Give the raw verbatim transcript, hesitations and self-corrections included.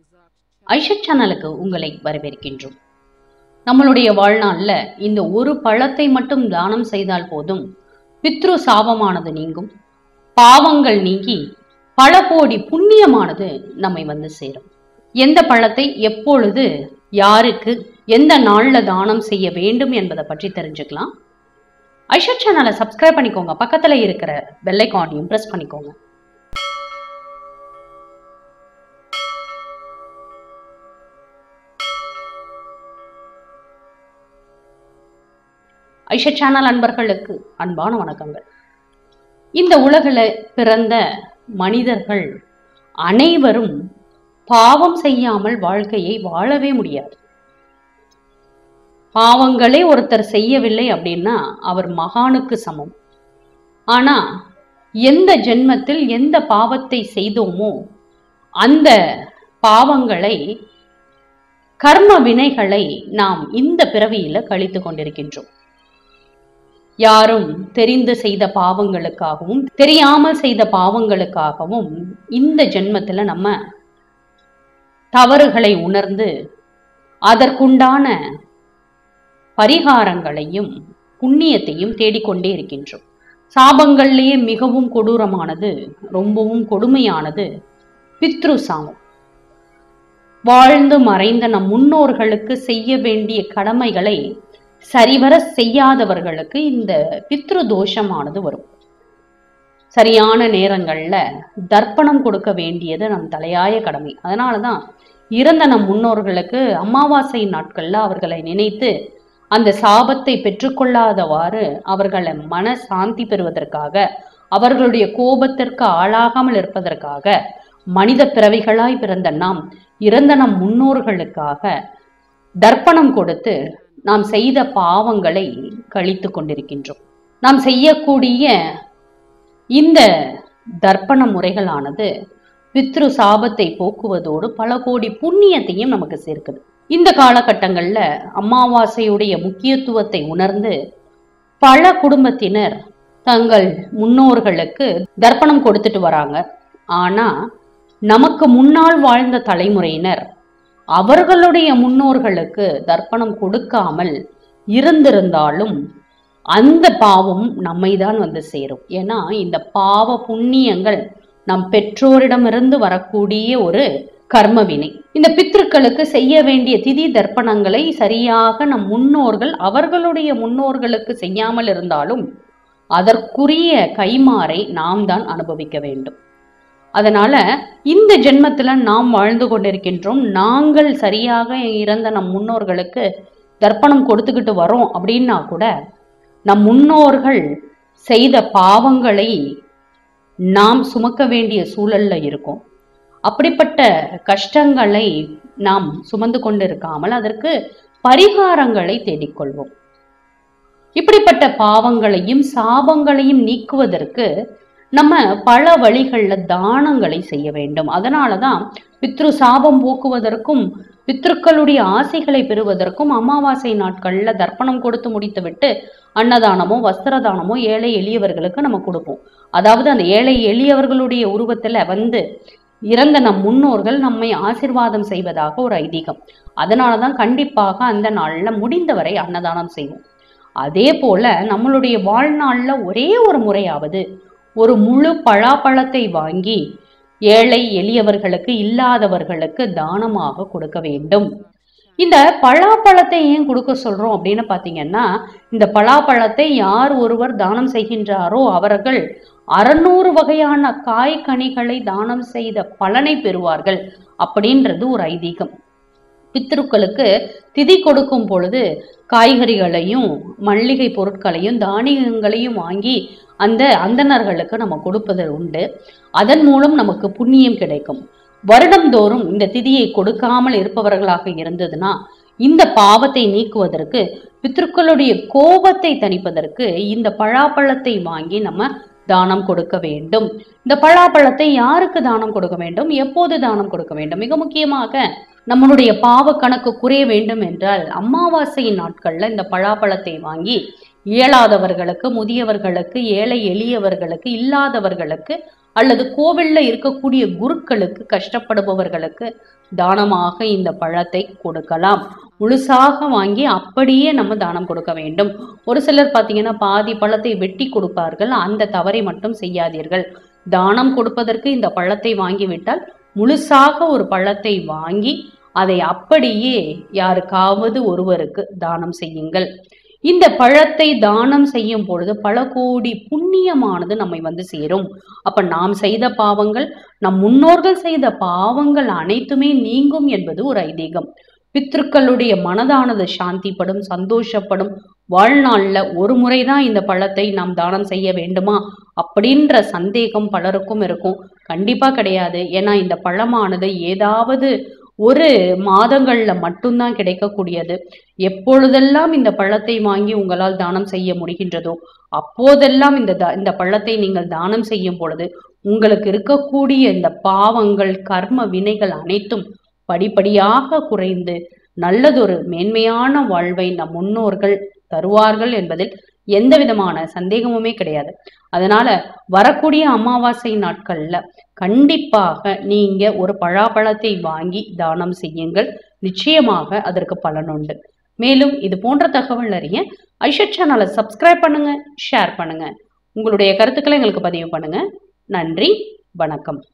ஐஷட் சேனலுக்கு உங்களை வரவேற்கின்றோம். நம்மளுடைய வாழ்நாள்ல இந்த ஒரு பழத்தை மட்டும் தானம் செய்தால் போதும், பித்ரு சாபமானது நீங்கும், பாவங்கள் நீங்கி பல கோடி புண்ணியமானது நம்மை வந்து சேரும். எந்த பழத்தை எப்பொழுது யாருக்கு எந்த நாள்ல தானம் செய்ய வேண்டும் என்பதை பற்றி தெரிஞ்சுக்கலாம். ஐஷட் சேனலை சப்ஸ்கிரைப் பண்ணிக்கோங்க, பக்கத்துல இருக்கிற பெல் ஐகானையும் பிரஸ் பண்ணிக்கோங்க. ஐஷட் சேனல் அன்பர்களுக்கு அன்பான வணக்கங்கள். இந்த உலகில பிறந்த மனிதர்கள் அனைவரும் பாவம் செய்யாமல் வாழ்க்கையை வாழவே முடியாது. பாவங்களே ஒருத்தர் செய்யவில்லை அப்படின்னா அவர் மகானுக்கு சமம். ஆனா எந்த ஜென்மத்தில் எந்த பாவத்தை செய்தோமோ அந்த பாவங்களை, கர்ம வினைகளை நாம் இந்த பிறவியில கழித்து கொண்டிருக்கின்றோம். யாரும் தெரிந்து செய்த பாவங்களுக்காகவும் தெரியாமல் செய்த பாவங்களுக்காகவும் இந்த ஜென்மத்துல நம்ம தவறுகளை உணர்ந்து அதற்குண்டான பரிகாரங்களையும் புண்ணியத்தையும் தேடிக்கொண்டே இருக்கின்றோம். சாபங்கள்லேயே மிகவும் கொடூரமானது, ரொம்பவும் கொடுமையானது பித்ரு சாபம். வாழ்ந்து மறைந்த நம் முன்னோர்களுக்கு செய்ய வேண்டிய கடமைகளை சரிவர செய்யாதவர்களுக்கு இந்த பித்ரு தோஷமானது வரும். சரியான நேரங்கள்ல தர்ப்பணம் கொடுக்க வேண்டியது நம் தலையாய கடமை. அதனாலதான் இறந்த நம் முன்னோர்களுக்கு அமாவாசை நாட்கள்ல அவர்களை நினைத்து அந்த சாபத்தை பெற்றுக்கொள்ளாதவாறு அவர்களை மன சாந்தி பெறுவதற்காக, அவர்களுடைய கோபத்திற்கு ஆளாகாமல் இருப்பதற்காக மனித பிறவிகளாய் பிறந்த நாம் இறந்த நம் முன்னோர்களுக்காக தர்ப்பணம் கொடுத்து நாம் செய்த பாவங்களை கழித்து கொண்டிருக்கின்றோம். நாம் செய்யக்கூடிய இந்த தர்ப்பண முறைகளானது பித்ரு சாபத்தை போக்குவதோடு பல கோடி புண்ணியத்தையும் நமக்கு சேர்க்குது. இந்த காலகட்டங்கள்ல அமாவாசையுடைய முக்கியத்துவத்தை உணர்ந்து பல குடும்பத்தினர் தங்கள் முன்னோர்களுக்கு தர்ப்பணம் கொடுத்துட்டு வராங்க. ஆனா நமக்கு முன்னால் வாழ்ந்த தலைமுறையினர் அவர்களுடைய முன்னோர்களுக்கு தர்ப்பணம் கொடுக்காமல் இருந்திருந்தாலும் அந்த பாவம் நம்மை தான் வந்து சேரும். ஏன்னா இந்த பாவ புண்ணியங்கள் நம் பெற்றோரிடமிருந்து வரக்கூடிய ஒரு கர்மவினை. இந்த பித்ருக்களுக்கு செய்ய வேண்டிய திதி தர்ப்பணங்களை சரியாக நம் முன்னோர்கள் அவர்களுடைய முன்னோர்களுக்கு செய்யாமல் இருந்தாலும் அதற்குரிய கைமாறை நாம் தான் அனுபவிக்க வேண்டும். அதனால இந்த ஜென்மத்துல நாம் வாழ்ந்து கொண்டிருக்கின்றோம். நாங்கள் சரியாக இறந்த நம் முன்னோர்களுக்கு தர்ப்பணம் கொடுத்துக்கிட்டு வரோம் அப்படின்னா கூட நம் முன்னோர்கள் செய்த பாவங்களை நாம் சுமக்க வேண்டிய சூழல்ல இருக்கும். அப்படிப்பட்ட கஷ்டங்களை நாம் சுமந்து கொண்டிருக்காமல் அதற்கு பரிகாரங்களை தேடிக்கொள்வோம். இப்படிப்பட்ட பாவங்களையும் சாபங்களையும் நீக்குவதற்கு நம்ம பல வழிகள்ல தானங்களை செய்ய வேண்டும். அதனாலதான் பித்ரு சாபம் போக்குவதற்கும் பித்ருக்களுடைய ஆசைகளை பெறுவதற்கும் அமாவாசை நாட்கள்ல தர்ப்பணம் கொடுத்து முடித்து விட்டு அன்னதானமோ வஸ்திரதானமோ ஏழை எளியவர்களுக்கு நம்ம கொடுப்போம். அதாவது அந்த ஏழை எளியவர்களுடைய உருவத்துல வந்து இறந்த நம் முன்னோர்கள் நம்மை ஆசீர்வாதம் செய்வதாக ஒரு ஐதீகம். அதனாலதான் கண்டிப்பாக அந்த நாள்ல முடிந்தவரை அன்னதானம் செய்வோம். அதே போல நம்மளுடைய வாழ்நாள்ல ஒரே ஒரு முறையாவது ஒரு முழு பலாப்பழத்தை வாங்கி ஏழை எளியவர்களுக்கு இல்லாதவர்களுக்கு தானமாக கொடுக்க வேண்டும். இந்த பலாப்பழத்தை ஏன் கொடுக்க சொல்றோம் அப்படின்னு பாத்தீங்கன்னா, இந்த பலாப்பழத்தை யார் ஒருவர் தானம் செய்கின்றாரோ அவர்கள் அறுநூறு வகையான காய் கனிகளை தானம் செய்த பலனை பெறுவார்கள் அப்படின்றது ஒரு ஐதீகம். பித்ருக்களுக்கு திதி கொடுக்கும் பொழுது காய்கறிகளையும் மல்லிகை பொருட்களையும் தானியங்களையும் வாங்கி அந்த அந்தணர்களுக்கு நம்ம கொடுப்பது உண்டு. அதன் மூலம் நமக்கு புண்ணியம் கிடைக்கும். வருடந்தோறும் இந்த திதியை கொடுக்காமல் இருப்பவர்களாக இருந்ததுன்னா இந்த பாவத்தை நீக்குவதற்கு, பித்ருக்களுடைய கோபத்தை தணிப்பதற்கு இந்த பலாப்பழத்தை வாங்கி நம்ம தானம் கொடுக்க வேண்டும். இந்த பலாப்பழத்தை யாருக்கு தானம் கொடுக்க வேண்டும், எப்போது தானம் கொடுக்க வேண்டும்? மிக முக்கியமாக நம்மளுடைய பாவ கணக்கு குறைய வேண்டும் என்றால் அமாவாசை நாட்கள்ல இந்த பலாப்பழத்தை வாங்கி இயலாதவர்களுக்கு, முதியவர்களுக்கு, ஏழை எளியவர்களுக்கு, இல்லாதவர்களுக்கு அல்லது கோவில்ல இருக்கக்கூடிய குருக்களுக்கு, கஷ்டப்படுபவர்களுக்கு தானமாக இந்த பழத்தை கொடுக்கலாம். முழுசாக வாங்கி அப்படியே நம்ம தானம் கொடுக்க வேண்டும். ஒரு சிலர் பார்த்தீங்கன்னா பாதி பழத்தை வெட்டி கொடுப்பார்கள். அந்த தவறை மட்டும் செய்யாதீர்கள். தானம் கொடுப்பதற்கு இந்த பழத்தை வாங்கிவிட்டால் முழுசாக ஒரு பழத்தை வாங்கி அதை அப்படியே யாருக்காவது ஒருவருக்கு தானம் செய்யுங்கள். இந்த பழத்தை தானம் செய்யும் பொழுது பல கோடி புண்ணியமானது நம்மை வந்து சேரும். அப்ப நாம் செய்த பாவங்கள், நம் முன்னோர்கள் செய்த பாவங்கள் அனைத்துமே நீங்கும் என்பது ஒரு ஐதீகம். பித்ருக்களுடைய மனதானது சாந்திப்படும், சந்தோஷப்படும். வாழ்நாள்ல ஒரு முறைதான் இந்த பழத்தை நாம் தானம் செய்ய வேண்டுமா அப்படின்ற சந்தேகம் பலருக்கும் இருக்கும். கண்டிப்பா கிடையாது. ஏன்னா இந்த பழமானது ஏதாவது ஒரு மாதங்கள்ல மட்டும்தான் கிடைக்கக்கூடியது. எப்பொழுதெல்லாம் இந்த பழத்தை வாங்கி உங்களால் தானம் செய்ய முடிகின்றதோ அப்போதெல்லாம் இந்த இந்த பழத்தை நீங்கள் தானம் செய்யும் பொழுது உங்களுக்கு இருக்கக்கூடிய இந்த பாவங்கள், கர்ம வினைகள் அனைத்தும் படிப்படியாக குறைந்து நல்லதொரு மேன்மையான வாழ்வை நம் முன்னோர்கள் தருவார்கள் என்பதில் எந்த விதமான சந்தேகமுமே கிடையாது. அதனால வரக்கூடிய அமாவாசை நாட்கள்ல கண்டிப்பாக நீங்க ஒரு பழாப்பழத்தை வாங்கி தானம் செய்யுங்கள். நிச்சயமாக அதற்கு பலன் உண்டு. மேலும் இது போன்ற தகவல் அறிய ஐஷட் சேனலை சப்ஸ்கிரைப் பண்ணுங்க, ஷேர் பண்ணுங்க, உங்களுடைய கருத்துக்களை எங்களுக்கு பதிவு பண்ணுங்க. நன்றி, வணக்கம்.